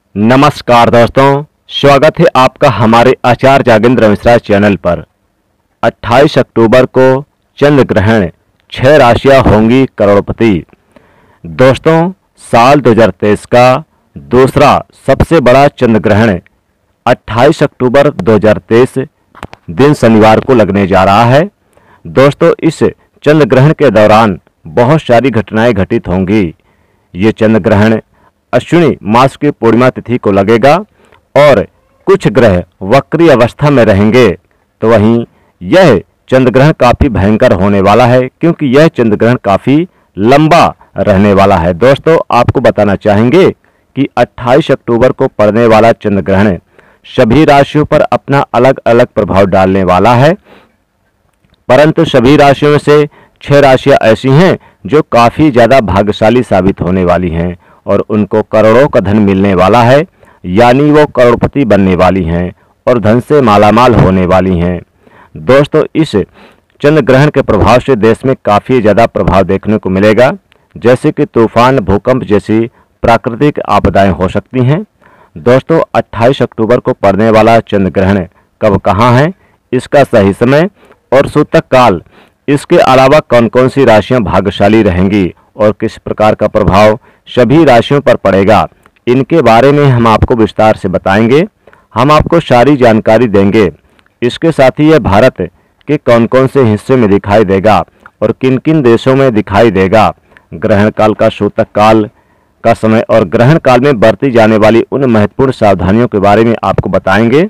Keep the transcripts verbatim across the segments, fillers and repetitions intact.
नमस्कार दोस्तों, स्वागत है आपका हमारे आचार्य जागेंद्र मिश्रा चैनल पर। अट्ठाईस अक्टूबर को चंद्र ग्रहण, छह राशियां होंगी करोड़पति। दोस्तों, साल दो हज़ार तेईस का दूसरा सबसे बड़ा चंद्र ग्रहण अट्ठाईस अक्टूबर दो हज़ार तेईस दिन शनिवार को लगने जा रहा है। दोस्तों, इस चंद्र ग्रहण के दौरान बहुत सारी घटनाएं घटित होंगी। ये चंद्र ग्रहण अश्विनी मास की पूर्णिमा तिथि को लगेगा और कुछ ग्रह वक्री अवस्था में रहेंगे। तो वहीं यह चंद्र ग्रहण काफी भयंकर होने वाला है, क्योंकि यह चंद्र ग्रहण काफी लंबा रहने वाला है। दोस्तों, आपको बताना चाहेंगे कि अट्ठाईस अक्टूबर को पड़ने वाला चंद्र ग्रहण सभी राशियों पर अपना अलग अलग प्रभाव डालने वाला है, परंतु सभी राशियों में से छह राशियां ऐसी हैं जो काफी ज्यादा भाग्यशाली साबित होने वाली हैं और उनको करोड़ों का धन मिलने वाला है, यानी वो करोड़पति बनने वाली हैं और धन से मालामाल होने वाली हैं। दोस्तों, इस चंद्र ग्रहण के प्रभाव से देश में काफ़ी ज़्यादा प्रभाव देखने को मिलेगा, जैसे कि तूफान, भूकंप जैसी प्राकृतिक आपदाएं हो सकती हैं। दोस्तों, अट्ठाईस अक्टूबर को पड़ने वाला चंद्र ग्रहण कब कहाँ है, इसका सही समय और सूतक काल, इसके अलावा कौन कौन सी राशियाँ भाग्यशाली रहेंगी और किस प्रकार का प्रभाव सभी राशियों पर पड़ेगा, इनके बारे में हम आपको विस्तार से बताएंगे। हम आपको सारी जानकारी देंगे। इसके साथ ही यह भारत के कौन कौन से हिस्से में दिखाई देगा और किन किन देशों में दिखाई देगा, ग्रहण काल का सूतक काल का समय और ग्रहण काल में बरती जाने वाली उन महत्वपूर्ण सावधानियों के बारे में आपको बताएंगे।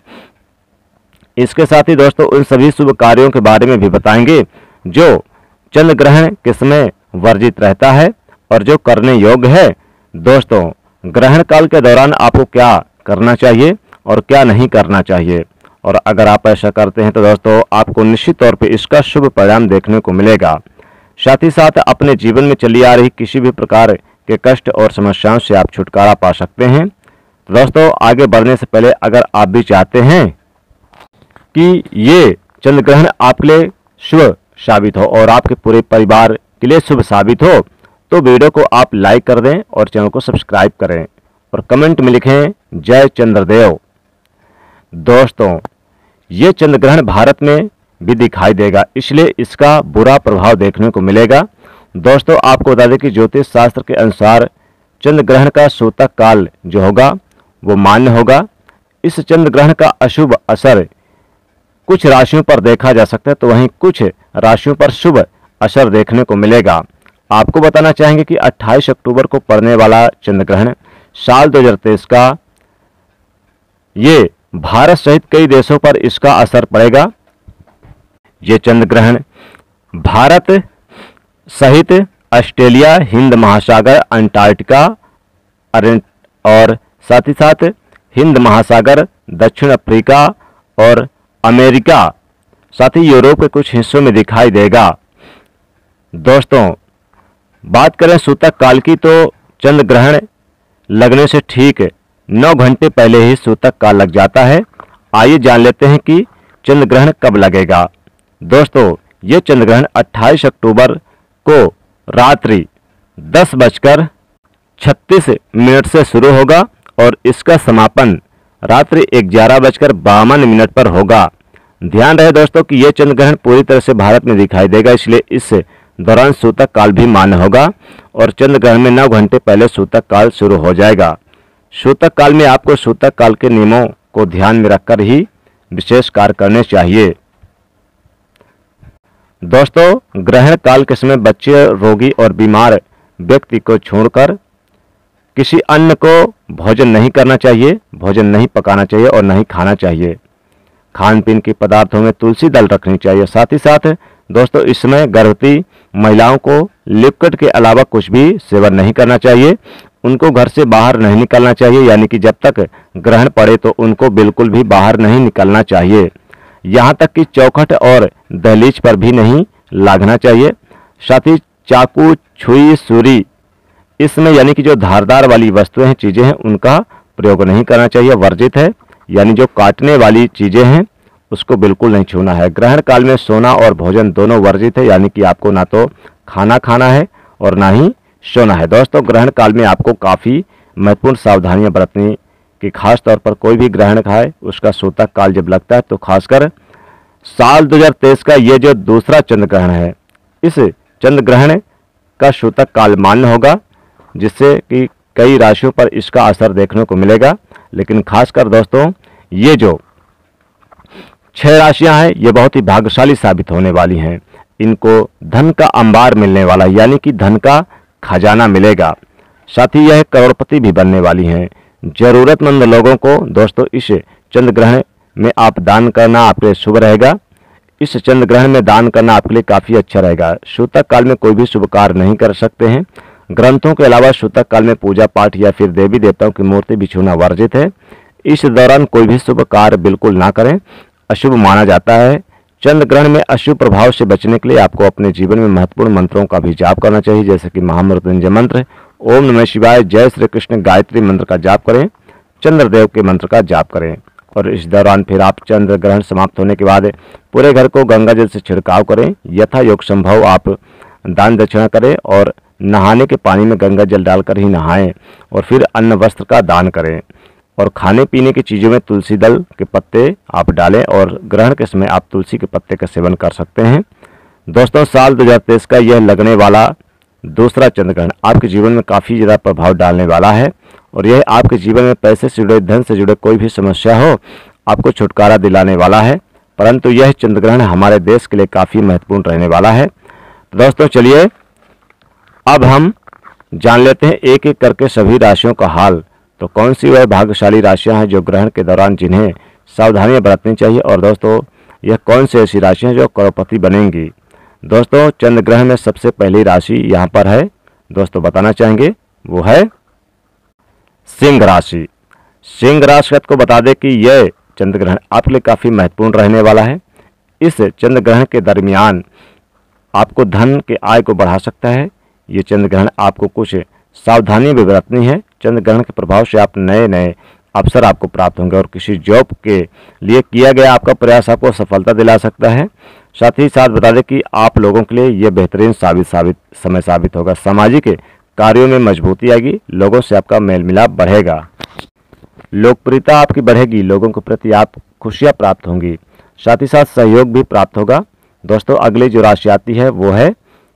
इसके साथ ही दोस्तों, उन सभी शुभ कार्यों के बारे में भी बताएंगे जो चंद्र ग्रहण के समय वर्जित रहता है और जो करने योग्य है। दोस्तों, ग्रहण काल के दौरान आपको क्या करना चाहिए और क्या नहीं करना चाहिए, और अगर आप ऐसा करते हैं तो दोस्तों आपको निश्चित तौर पे इसका शुभ परिणाम देखने को मिलेगा। साथ ही साथ अपने जीवन में चली आ रही किसी भी प्रकार के कष्ट और समस्याओं से आप छुटकारा पा सकते हैं। तो दोस्तों, आगे बढ़ने से पहले अगर आप भी चाहते हैं कि ये चंद्र ग्रहण आपके लिए शुभ साबित हो और आपके पूरे परिवार के लिए शुभ साबित हो, तो वीडियो को आप लाइक कर दें और चैनल को सब्सक्राइब करें और कमेंट में लिखें जय चंद्रदेव। दोस्तों, ये चंद्र ग्रहण भारत में भी दिखाई देगा, इसलिए इसका बुरा प्रभाव देखने को मिलेगा। दोस्तों, आपको बता दें कि ज्योतिष शास्त्र के अनुसार चंद्र ग्रहण का सूतक काल जो होगा वो मान्य होगा। इस चंद्र ग्रहण का अशुभ असर कुछ राशियों पर देखा जा सकता है, तो वहीं कुछ राशियों पर शुभ असर देखने को मिलेगा। आपको बताना चाहेंगे कि अट्ठाईस अक्टूबर को पड़ने वाला चंद्र ग्रहण साल दो हज़ार तेईस का, ये भारत सहित कई देशों पर इसका असर पड़ेगा। ये चंद्र ग्रहण भारत सहित ऑस्ट्रेलिया, हिंद महासागर, अंटार्कटिका और साथ ही साथ हिंद महासागर, दक्षिण अफ्रीका और अमेरिका, साथ ही यूरोप के कुछ हिस्सों में दिखाई देगा। दोस्तों, बात करें सूतक काल की, तो चंद्र ग्रहण लगने से ठीक नौ घंटे पहले ही सूतक काल लग जाता है। आइए जान लेते हैं कि चंद्र ग्रहण कब लगेगा। दोस्तों, ये चंद्र ग्रहण अट्ठाईस अक्टूबर को रात्रि दस बजकर छत्तीस मिनट से शुरू होगा और इसका समापन रात्रि ग्यारह बजकर बावन मिनट पर होगा। ध्यान रहे दोस्तों कि यह चंद्र ग्रहण पूरी तरह से भारत में दिखाई देगा, इसलिए इस दौरान सूतक काल भी मान्य होगा और चंद्र ग्रहण में नौ घंटे पहले सूतक काल शुरू हो जाएगा। सूतक काल में आपको सूतक काल के नियमों को ध्यान में रखकर ही विशेष कार्य करने चाहिए। दोस्तों, ग्रहण काल के समय बच्चे, रोगी और बीमार व्यक्ति को छोड़कर किसी अन्य को भोजन नहीं करना चाहिए, भोजन नहीं पकाना चाहिए और नहीं खाना चाहिए। खान पीन के पदार्थों में तुलसी दल रखनी चाहिए। साथ ही साथ दोस्तों, इस समय गर्भवती महिलाओं को लिक्विड के अलावा कुछ भी सेवन नहीं करना चाहिए। उनको घर से बाहर नहीं निकलना चाहिए, यानी कि जब तक ग्रहण पड़े तो उनको बिल्कुल भी बाहर नहीं निकलना चाहिए। यहाँ तक कि चौखट और दहलीज पर भी नहीं लागना चाहिए। साथ ही चाकू, छुरी, सुरी, इसमें यानी कि जो धारदार वाली वस्तुएं हैं, चीज़ें हैं, उनका प्रयोग नहीं करना चाहिए, वर्जित है। यानी जो काटने वाली चीज़ें हैं उसको बिल्कुल नहीं छूना है। ग्रहण काल में सोना और भोजन दोनों वर्जित है, यानी कि आपको ना तो खाना खाना है और ना ही सोना है। दोस्तों, ग्रहण काल में आपको काफ़ी महत्वपूर्ण सावधानियां बरतनी कि खास तौर पर कोई भी ग्रहण खाए उसका सूतक काल जब लगता है तो खासकर साल दो हज़ार तेईस का ये जो दूसरा चंद्र ग्रहण है, इस चंद्र ग्रहण का सूतक काल मान्य होगा, जिससे कि कई राशियों पर इसका असर देखने को मिलेगा। लेकिन खासकर दोस्तों ये जो छह राशियां हैं ये बहुत ही भाग्यशाली साबित होने वाली हैं। इनको धन का अंबार मिलने वाला है, यानी कि धन का खजाना मिलेगा। साथ ही यह करोड़पति भी बनने वाली हैं। जरूरतमंद लोगों को दोस्तों इस चंद्र ग्रहण में आप दान करना आपके लिए शुभ रहेगा। इस चंद्र ग्रहण में दान करना आपके लिए काफ़ी अच्छा रहेगा। सूतक काल में कोई भी शुभ कार्य नहीं कर सकते हैं। ग्रंथों के अलावा सूतक काल में पूजा पाठ या फिर देवी देवताओं की मूर्ति भी छूना वर्जित है। इस दौरान कोई भी शुभ कार्य बिल्कुल ना करें, अशुभ माना जाता है। चंद्र ग्रहण में अशुभ प्रभाव से बचने के लिए आपको अपने जीवन में महत्वपूर्ण मंत्रों का भी जाप करना चाहिए, जैसे कि महामृत्युंजय मंत्र, ओम नमः शिवाय, जय श्री कृष्ण, गायत्री मंत्र का जाप करें, चंद्रदेव के मंत्र का जाप करें। और इस दौरान फिर आप चंद्र ग्रहण समाप्त होने के बाद पूरे घर को गंगा जल से छिड़काव करें। यथा योग संभव आप दान दक्षिणा करें और नहाने के पानी में गंगा जल डालकर ही नहाएं। और फिर अन्न वस्त्र का दान करें और खाने पीने की चीज़ों में तुलसी दल के पत्ते आप डालें और ग्रहण के समय आप तुलसी के पत्ते का सेवन कर सकते हैं। दोस्तों साल दो हज़ार तेईस का यह लगने वाला दूसरा चंद्र ग्रहण आपके जीवन में काफ़ी ज़्यादा प्रभाव डालने वाला है और यह आपके जीवन में पैसे से जुड़े, धन से जुड़े कोई भी समस्या हो आपको छुटकारा दिलाने वाला है। परंतु यह चंद्र ग्रहण हमारे देश के लिए काफ़ी महत्वपूर्ण रहने वाला है। तो दोस्तों चलिए अब हम जान लेते हैं एक एक करके सभी राशियों का हाल। तो कौन सी वह भाग्यशाली राशियां हैं जो ग्रहण के दौरान जिन्हें सावधानियां बरतनी चाहिए, और दोस्तों यह कौन सी ऐसी राशियां जो करोड़पति बनेंगी। दोस्तों चंद्र ग्रहण में सबसे पहली राशि यहाँ पर है, दोस्तों बताना चाहेंगे, वो है सिंह राशि। सिंह राशि को बता दें कि यह चंद्र ग्रहण आपके लिए काफ़ी महत्वपूर्ण रहने वाला है। इस चंद्र ग्रहण के दरमियान आपको धन के आय को बढ़ा सकता है। ये चंद्र ग्रहण आपको कुछ सावधानी भी बरतनी है। चंद्र ग्रहण के प्रभाव से आप नए नए अवसर आपको प्राप्त होंगे और किसी जॉब के लिए किया गया आपका प्रयास आपको सफलता दिला सकता है। साथ ही साथ बता दें कि आप लोगों के लिए ये बेहतरीन साबित साबित समय साबित होगा। सामाजिक कार्यों में मजबूती आएगी, लोगों से आपका मेल मिलाप बढ़ेगा, लोकप्रियता आपकी बढ़ेगी, लोगों के प्रति आप खुशियाँ प्राप्त होंगी, साथ ही साथ सहयोग भी प्राप्त होगा। दोस्तों अगली जो राशि आती है वो है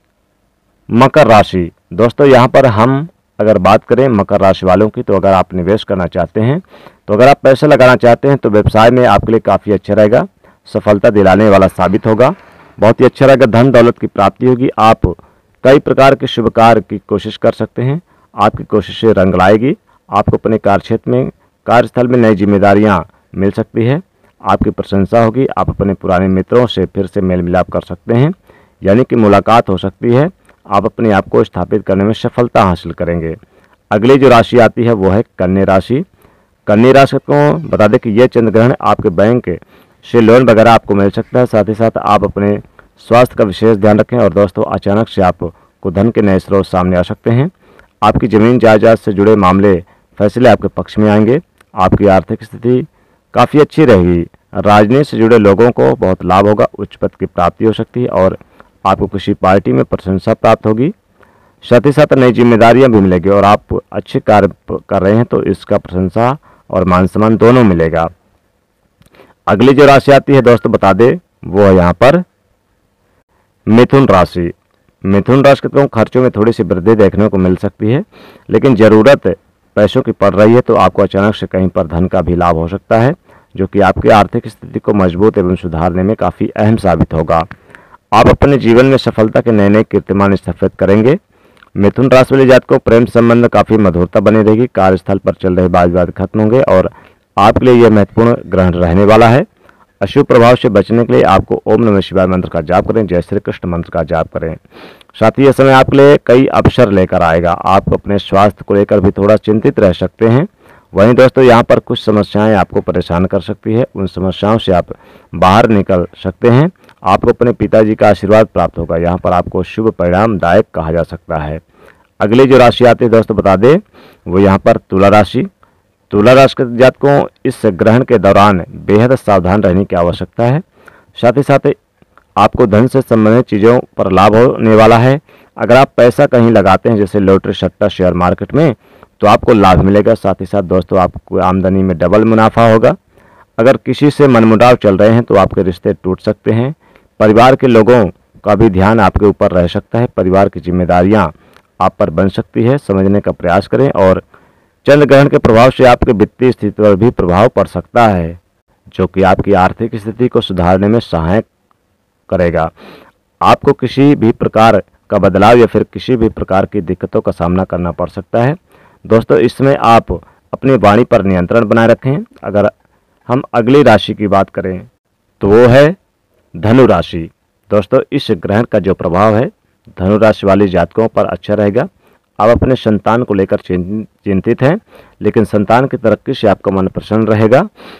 मकर राशि। दोस्तों यहाँ पर हम अगर बात करें मकर राशि वालों की, तो अगर आप निवेश करना चाहते हैं, तो अगर आप पैसे लगाना चाहते हैं तो व्यवसाय में आपके लिए काफ़ी अच्छा रहेगा, सफलता दिलाने वाला साबित होगा, बहुत ही अच्छा रहेगा। धन दौलत की प्राप्ति होगी, आप कई प्रकार के शुभ कार्य की कोशिश कर सकते हैं, आपकी कोशिशें रंग लाएगी। आपको अपने कार्यक्षेत्र में, कार्यस्थल में नई जिम्मेदारियाँ मिल सकती है, आपकी प्रशंसा होगी, आप अपने पुराने मित्रों से फिर से मेल मिलाप कर सकते हैं, यानी कि मुलाकात हो सकती है, आप अपने आप को स्थापित करने में सफलता हासिल करेंगे। अगली जो राशि आती है वो है कन्या राशि। कन्या राशि को बता दें कि यह चंद्र ग्रहण आपके बैंक से लोन वगैरह आपको मिल सकता है। साथ ही साथ आप अपने स्वास्थ्य का विशेष ध्यान रखें। और दोस्तों अचानक से आपको धन के नए स्रोत सामने आ सकते हैं। आपकी ज़मीन जायदाद से जुड़े मामले, फैसले आपके पक्ष में आएंगे। आपकी आर्थिक स्थिति काफ़ी अच्छी रहेगी। राजनीति से जुड़े लोगों को बहुत लाभ होगा, उच्च पद की प्राप्ति हो सकती है और आपको किसी पार्टी में प्रशंसा प्राप्त होगी। साथ ही साथ नई जिम्मेदारियां भी मिलेगी और आप अच्छे कार्य कर रहे हैं तो इसका प्रशंसा और मान सम्मान दोनों मिलेगा। अगली जो राशि आती है दोस्तों बता दें वो है यहाँ पर मिथुन राशि। मिथुन राशि के खर्चों में थोड़ी सी वृद्धि देखने को मिल सकती है, लेकिन ज़रूरत पैसों की पड़ रही है तो आपको अचानक से कहीं पर धन का भी लाभ हो सकता है, जो कि आपकी आर्थिक स्थिति को मजबूत एवं सुधारने में काफ़ी अहम साबित होगा। आप अपने जीवन में सफलता के नए नए कीर्तिमान स्थापित करेंगे। मिथुन राशि वाले जातकों को प्रेम संबंध काफ़ी मधुरता बनी रहेगी। कार्यस्थल पर चल रहे वाद विवाद खत्म होंगे और आपके लिए यह महत्वपूर्ण ग्रहण रहने वाला है। अशुभ प्रभाव से बचने के लिए आपको ओम नमः शिवाय मंत्र का जाप करें, जय श्री कृष्ण मंत्र का जाप करें। साथ ही यह समय आपके लिए कई अवसर लेकर आएगा। आप अपने स्वास्थ्य को लेकर भी थोड़ा चिंतित रह सकते हैं। वहीं दोस्तों यहाँ पर कुछ समस्याएं आपको परेशान कर सकती है, उन समस्याओं से आप बाहर निकल सकते हैं। आपको अपने पिताजी का आशीर्वाद प्राप्त होगा। यहाँ पर आपको शुभ परिणामदायक कहा जा सकता है। अगली जो राशि आती है दोस्तों बता दें वो यहाँ पर तुला राशि। तुला राशि के जातकों इस ग्रहण के दौरान बेहद सावधान रहने की आवश्यकता है। साथ ही साथ आपको धन से संबंधित चीज़ों पर लाभ होने वाला है। अगर आप पैसा कहीं लगाते हैं जैसे लॉटरी, सट्टा, शेयर मार्केट में, तो आपको लाभ मिलेगा। साथ ही साथ दोस्तों आपको आमदनी में डबल मुनाफा होगा। अगर किसी से मनमुटाव चल रहे हैं तो आपके रिश्ते टूट सकते हैं। परिवार के लोगों का भी ध्यान आपके ऊपर रह सकता है। परिवार की जिम्मेदारियां आप पर बन सकती है। समझने का प्रयास करें। और चंद्र ग्रहण के प्रभाव से आपके वित्तीय स्थिति पर भी प्रभाव पड़ सकता है, जो कि आपकी आर्थिक स्थिति को सुधारने में सहायक करेगा। आपको किसी भी प्रकार का बदलाव या फिर किसी भी प्रकार की दिक्कतों का सामना करना पड़ सकता है। दोस्तों इसमें आप अपनी वाणी पर नियंत्रण बनाए रखें। अगर हम अगली राशि की बात करें तो वो है धनु राशि। दोस्तों इस ग्रहण का जो प्रभाव है धनु राशि वाले जातकों पर अच्छा रहेगा। आप अपने संतान को लेकर चिंतित हैं, लेकिन संतान की तरक्की से आपका मन प्रसन्न रहेगा।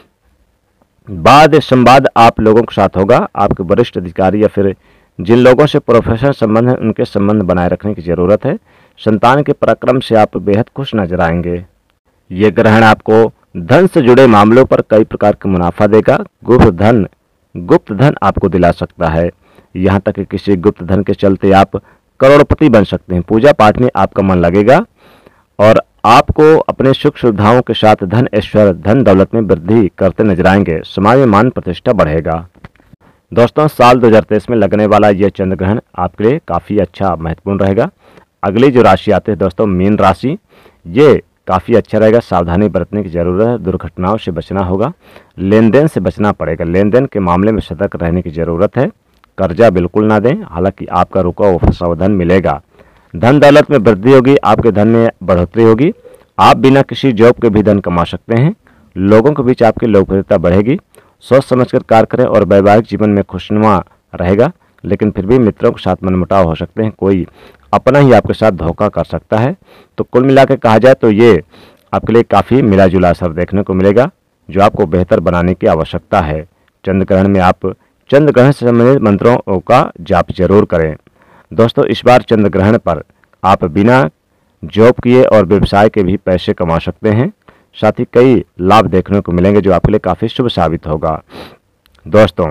वाद संवाद आप लोगों के साथ होगा। आपके वरिष्ठ अधिकारी या फिर जिन लोगों से प्रोफेशनल संबंध है उनके संबंध बनाए रखने की जरूरत है। संतान के पराक्रम से आप बेहद खुश नजर आएंगे। ये ग्रहण आपको धन से जुड़े मामलों पर कई प्रकार का मुनाफा देगा। गुप्त धन गुप्त धन आपको दिला सकता है। यहाँ तक कि किसी गुप्त धन के चलते आप करोड़पति बन सकते हैं। पूजा पाठ में आपका मन लगेगा और आपको अपने सुख सुविधाओं के साथ धन ऐश्वर्य धन दौलत में वृद्धि करते नजर आएंगे। समाज में मान प्रतिष्ठा बढ़ेगा। दोस्तों साल दो हज़ार तेईस में लगने वाला यह चंद्र ग्रहण आपके लिए काफ़ी अच्छा महत्वपूर्ण रहेगा। अगली जो राशि आती है दोस्तों मीन राशि, ये काफ़ी अच्छा रहेगा। सावधानी बरतने की जरूरत है। दुर्घटनाओं से बचना होगा। लेन देन से बचना पड़ेगा। लेन देन के मामले में सतर्क रहने की जरूरत है। कर्जा बिल्कुल ना दें, हालांकि आपका रुका हुआ फंसा हुआ धन मिलेगा। धन दौलत में वृद्धि होगी। आपके धन में बढ़ोतरी होगी। आप बिना किसी जॉब के भी धन कमा सकते हैं। लोगों के बीच आपकी लोकप्रियता बढ़ेगी। सोच समझकर कार्य करें और वैवाहिक जीवन में खुशनुमा रहेगा, लेकिन फिर भी मित्रों के साथ मनमुटाव हो सकते हैं। कोई अपना ही आपके साथ धोखा कर सकता है। तो कुल मिलाकर कहा जाए तो ये आपके लिए काफ़ी मिला जुला असर देखने को मिलेगा, जो आपको बेहतर बनाने की आवश्यकता है। चंद्र ग्रहण में आप चंद्र ग्रहण से संबंधित मंत्रों का जाप जरूर करें। दोस्तों इस बार चंद्र ग्रहण पर आप बिना जॉब किए और व्यवसाय के भी पैसे कमा सकते हैं। साथ ही कई लाभ देखने को मिलेंगे, जो आपके लिए काफ़ी शुभ साबित होगा। दोस्तों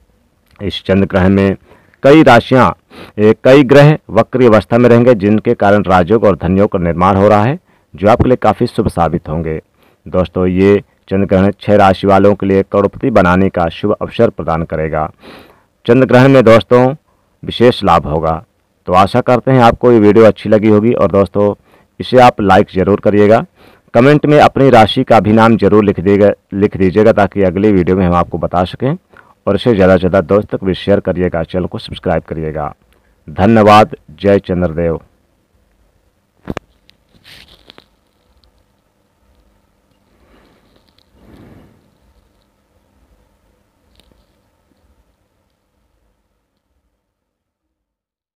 इस चंद्र ग्रहण में कई राशियां कई ग्रह वक्री अवस्था में रहेंगे, जिनके कारण राजयोग और धनयोग का निर्माण हो रहा है, जो आपके लिए काफ़ी शुभ साबित होंगे। दोस्तों ये चंद्र ग्रहण छह राशि वालों के लिए करोड़पति बनाने का शुभ अवसर प्रदान करेगा। चंद्र ग्रहण में दोस्तों विशेष लाभ होगा। तो आशा करते हैं आपको ये वीडियो अच्छी लगी होगी और दोस्तों इसे आप लाइक ज़रूर करिएगा। कमेंट में अपनी राशि का भी नाम जरूर लिख दीजिएगा लिख दीजिएगा ताकि अगली वीडियो में हम आपको बता सकें। और इसे ज़्यादा से ज़्यादा दोस्त तक भी शेयर करिएगा। चैनल को सब्सक्राइब करिएगा। धन्यवाद। जय चंद्रदेव।